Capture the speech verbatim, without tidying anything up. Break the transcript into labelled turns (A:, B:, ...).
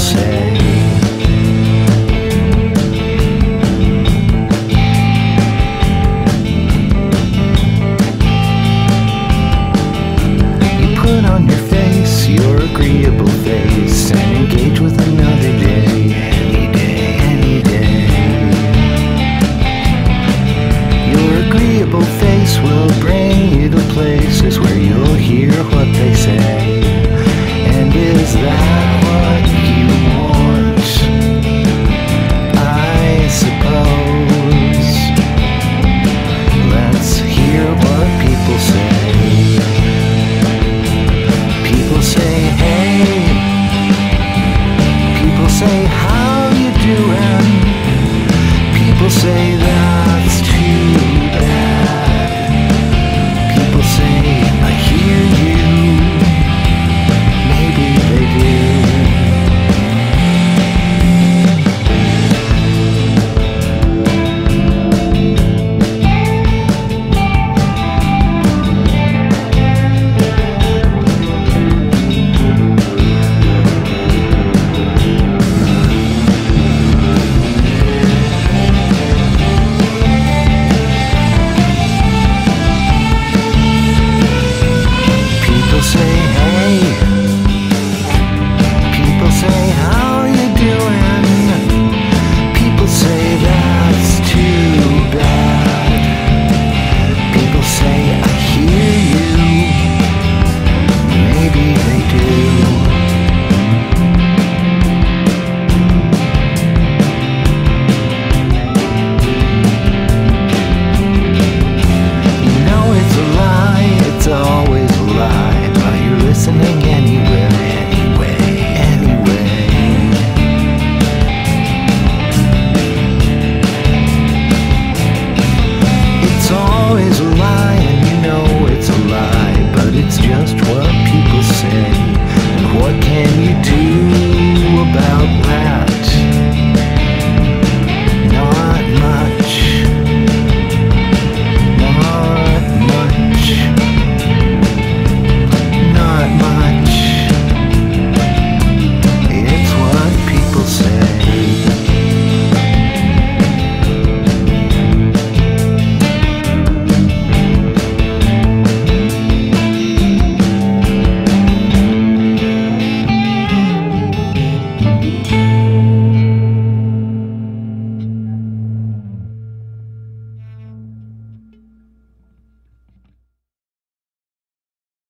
A: say. You put on your face, your agreeable face, and engage with another day, any day, any day. Your agreeable face will bring you to places where you'll hear what they say. And is that what you want? I suppose. Let's hear what people say. People say, hey. People say, how you doing? People say